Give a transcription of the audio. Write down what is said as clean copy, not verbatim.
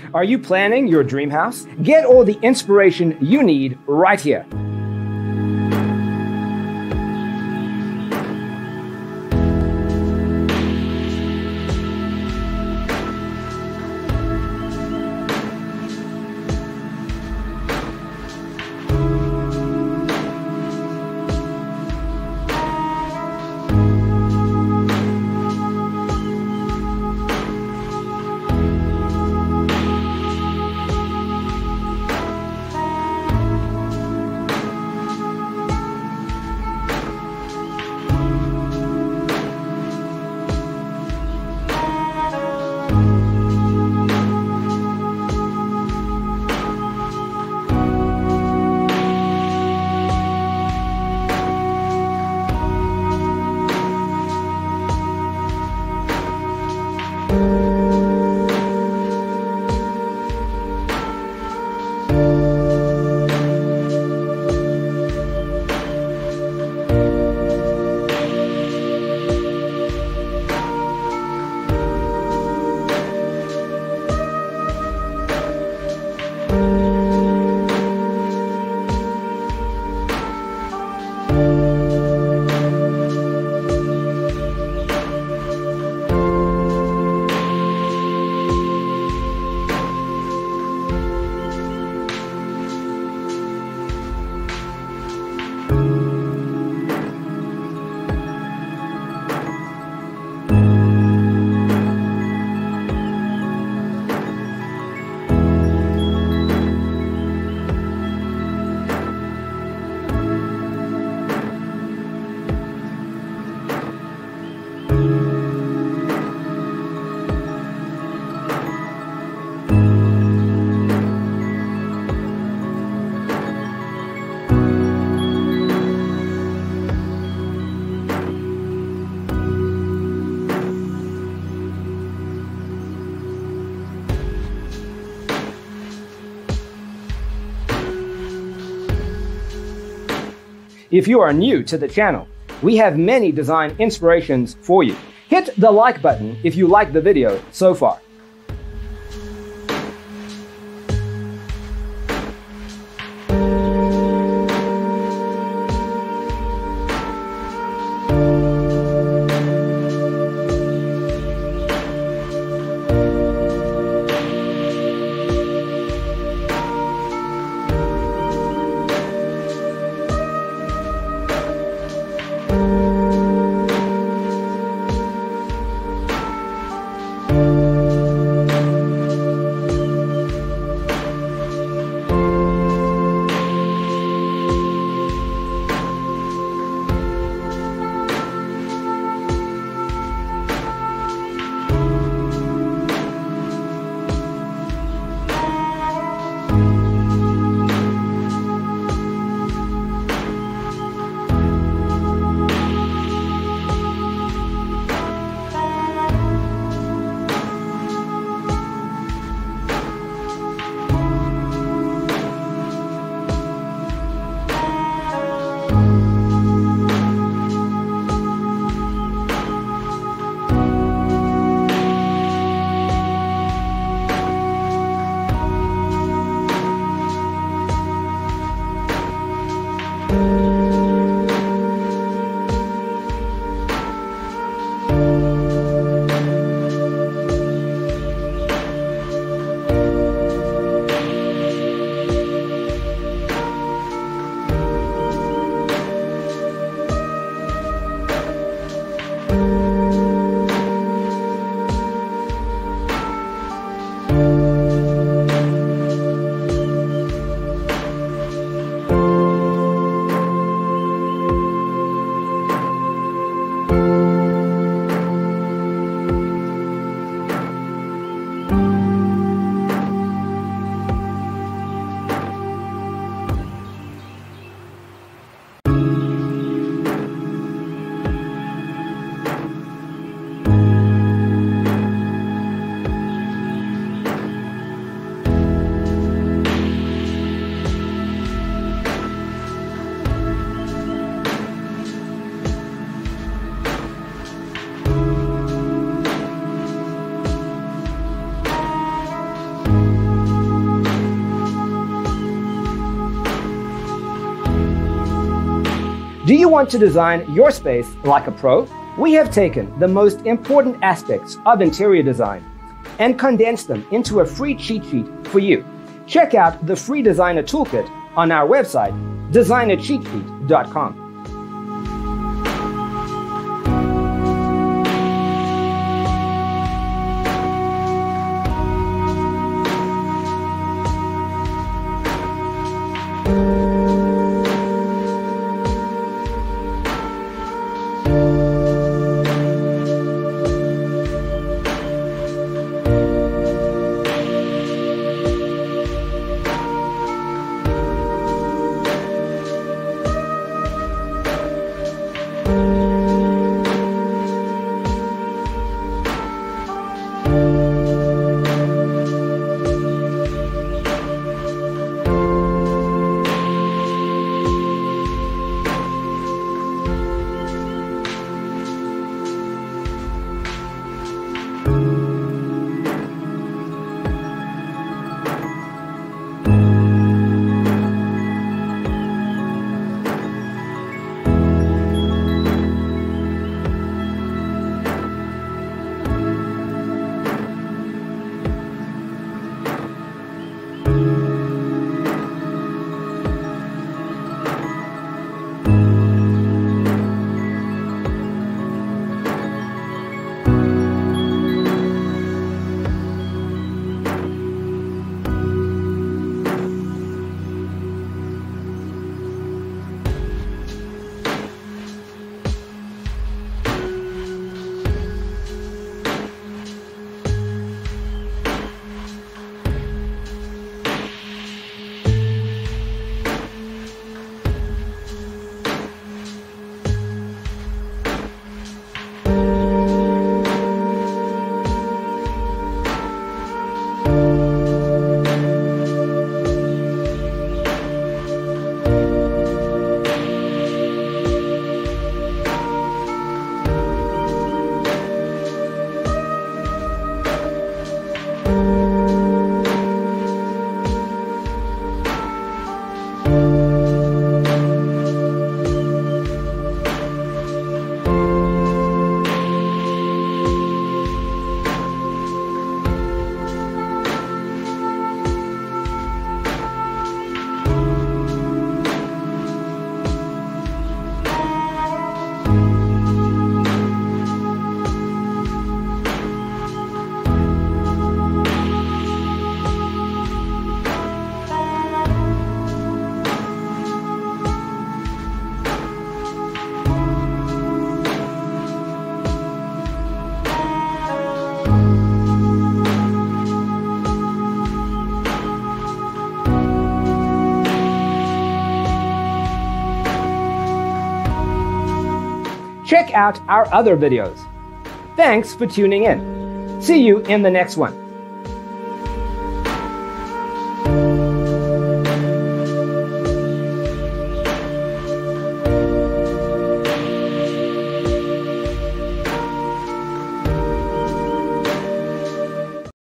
Are you planning your dream house? Get all the inspiration you need right here. If you are new to the channel, we have many design inspirations for you. Hit the like button if you like the video so far. Do you want to design your space like a pro? We have taken the most important aspects of interior design and condensed them into a free cheat sheet for you. Check out the free designer toolkit on our website, designercheatsheet.com. Check out our other videos. Thanks for tuning in. See you in the next one.